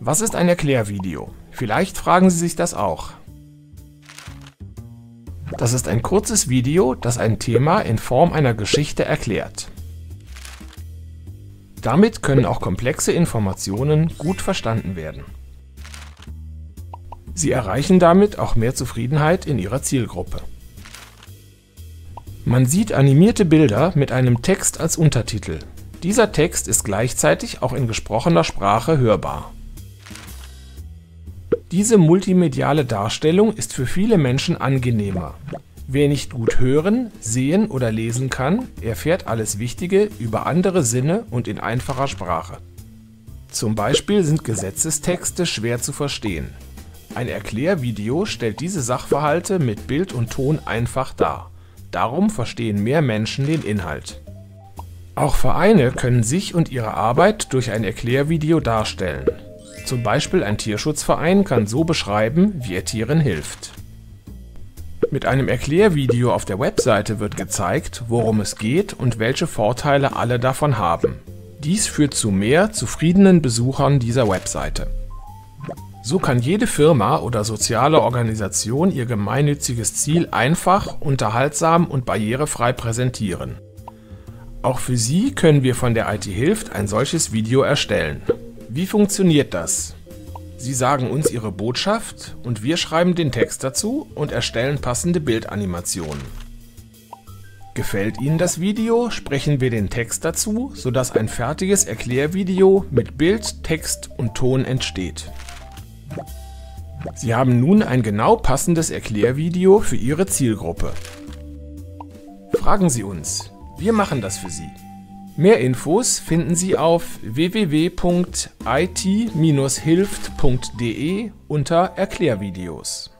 Was ist ein Erklärvideo? Vielleicht fragen Sie sich das auch. Das ist ein kurzes Video, das ein Thema in Form einer Geschichte erklärt. Damit können auch komplexe Informationen gut verstanden werden. Sie erreichen damit auch mehr Zufriedenheit in Ihrer Zielgruppe. Man sieht animierte Bilder mit einem Text als Untertitel. Dieser Text ist gleichzeitig auch in gesprochener Sprache hörbar. Diese multimediale Darstellung ist für viele Menschen angenehmer. Wer nicht gut hören, sehen oder lesen kann, erfährt alles Wichtige über andere Sinne und in einfacher Sprache. Zum Beispiel sind Gesetzestexte schwer zu verstehen. Ein Erklärvideo stellt diese Sachverhalte mit Bild und Ton einfach dar. Darum verstehen mehr Menschen den Inhalt. Auch Vereine können sich und ihre Arbeit durch ein Erklärvideo darstellen. Zum Beispiel ein Tierschutzverein kann so beschreiben, wie er Tieren hilft. Mit einem Erklärvideo auf der Webseite wird gezeigt, worum es geht und welche Vorteile alle davon haben. Dies führt zu mehr zufriedenen Besuchern dieser Webseite. So kann jede Firma oder soziale Organisation ihr gemeinnütziges Ziel einfach, unterhaltsam und barrierefrei präsentieren. Auch für Sie können wir von der IT Hilft ein solches Video erstellen. Wie funktioniert das? Sie sagen uns Ihre Botschaft und wir schreiben den Text dazu und erstellen passende Bildanimationen. Gefällt Ihnen das Video, sprechen wir den Text dazu, sodass ein fertiges Erklärvideo mit Bild, Text und Ton entsteht. Sie haben nun ein genau passendes Erklärvideo für Ihre Zielgruppe. Fragen Sie uns, wir machen das für Sie. Mehr Infos finden Sie auf www.it-hilft.de unter Erklärvideos.